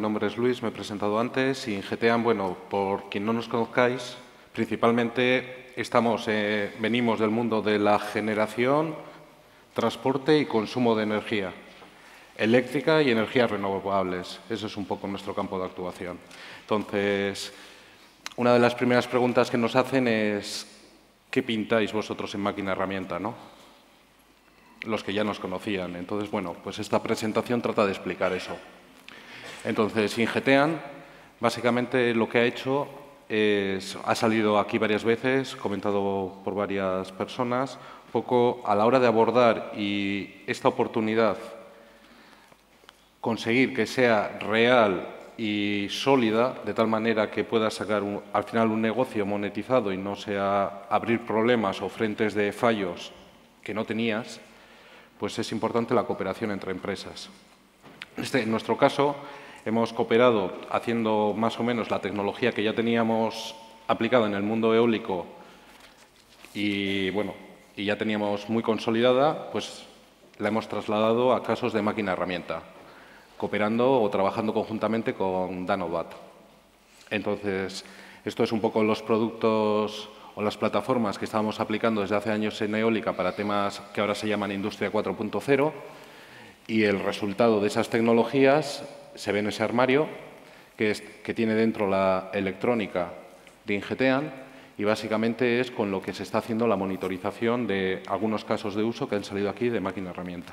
nombre es Luis, me he presentado antes. Y Ingeteam, bueno, por quien no nos conozcáis, principalmente venimos del mundo de la generación, transporte y consumo de energía eléctrica y energías renovables. Ese es un poco nuestro campo de actuación. Entonces, una de las primeras preguntas que nos hacen es ¿qué pintáis vosotros en máquina herramienta, no? Los que ya nos conocían. Entonces, bueno, pues esta presentación trata de explicar eso. Entonces, Ingeteam, básicamente lo que ha hecho ha salido aquí varias veces, comentado por varias personas, un poco a la hora de abordar y esta oportunidad conseguir que sea real y sólida, de tal manera que pueda sacar al final un negocio monetizado y no sea abrir problemas o frentes de fallos que no tenías, pues es importante la cooperación entre empresas. En nuestro caso, hemos cooperado haciendo más o menos la tecnología que ya teníamos aplicada en el mundo eólico y, bueno, y ya teníamos muy consolidada, pues la hemos trasladado a casos de máquina-herramienta, cooperando o trabajando conjuntamente con Danovat. Entonces, esto es un poco los productos o las plataformas que estábamos aplicando desde hace años en eólica para temas que ahora se llaman Industria 4.0 y el resultado de esas tecnologías se ve en ese armario que tiene dentro la electrónica de Ingeteam y básicamente es con lo que se está haciendo la monitorización de algunos casos de uso que han salido aquí de máquina-herramienta.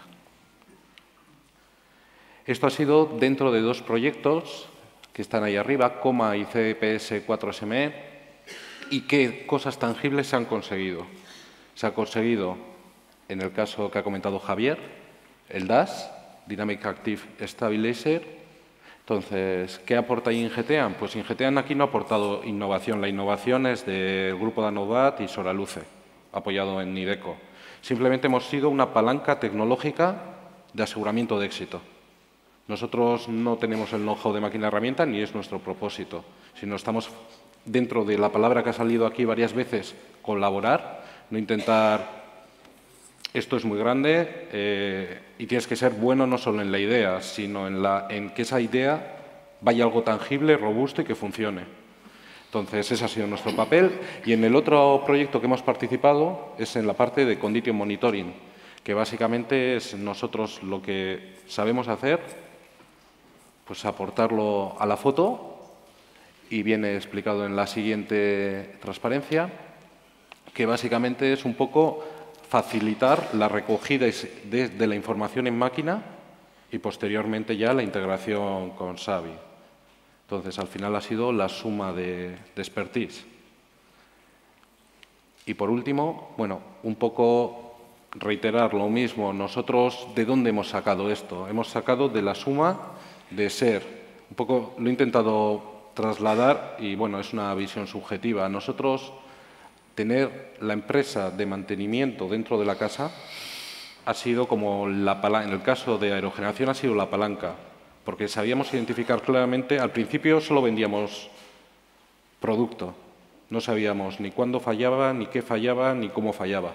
Esto ha sido dentro de dos proyectos que están ahí arriba, COMA y CPS 4SME, y qué cosas tangibles se han conseguido. Se ha conseguido, en el caso que ha comentado Javier, el DAS, Dynamic Active Stabilizer. Entonces, ¿qué aporta Ingeteam? Pues Ingeteam aquí no ha aportado innovación. La innovación es del grupo Danovat y Soraluce, apoyado en Nideco. Simplemente hemos sido una palanca tecnológica de aseguramiento de éxito. Nosotros no tenemos el know-how de máquina-herramienta ni es nuestro propósito, sino estamos dentro de la palabra que ha salido aquí varias veces, colaborar, no intentar esto es muy grande y tienes que ser bueno no solo en la idea, sino en que esa idea vaya algo tangible, robusto y que funcione. Entonces, ese ha sido nuestro papel. Y en el otro proyecto que hemos participado es en la parte de Condition Monitoring, que básicamente es nosotros lo que sabemos hacer, pues aportarlo a la foto y viene explicado en la siguiente transparencia, que básicamente es un poco facilitar la recogida de la información en máquina y posteriormente ya la integración con Xavi. Entonces, al final ha sido la suma de expertise. Y por último, bueno, un poco reiterar lo mismo. Nosotros, ¿de dónde hemos sacado esto? Hemos sacado de la suma de ser. Un poco lo he intentado trasladar y, bueno, es una visión subjetiva. Nosotros tener la empresa de mantenimiento dentro de la casa ha sido como la palanca. En el caso de aerogeneración ha sido la palanca, porque sabíamos identificar claramente. Al principio solo vendíamos producto, no sabíamos ni cuándo fallaba, ni qué fallaba, ni cómo fallaba.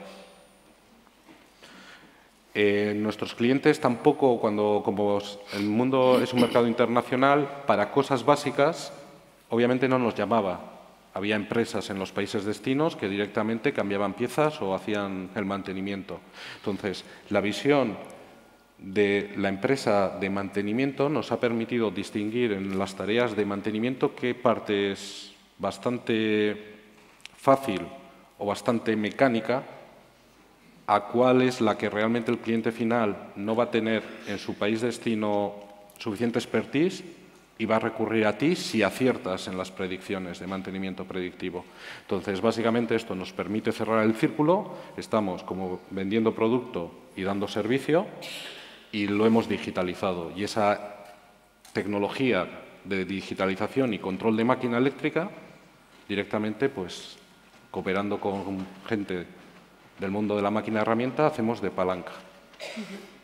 Nuestros clientes tampoco, como el mundo es un mercado internacional, para cosas básicas, obviamente no nos llamaba. Había empresas en los países destinos que directamente cambiaban piezas o hacían el mantenimiento. Entonces, la visión de la empresa de mantenimiento nos ha permitido distinguir en las tareas de mantenimiento qué parte es bastante fácil o bastante mecánica, a cuál es la que realmente el cliente final no va a tener en su país destino suficiente expertise y va a recurrir a ti si aciertas en las predicciones de mantenimiento predictivo. Entonces, básicamente esto nos permite cerrar el círculo, estamos como vendiendo producto y dando servicio y lo hemos digitalizado. Y esa tecnología de digitalización y control de máquina eléctrica, directamente, pues, cooperando con gente del mundo de la máquina herramienta, hacemos de palanca.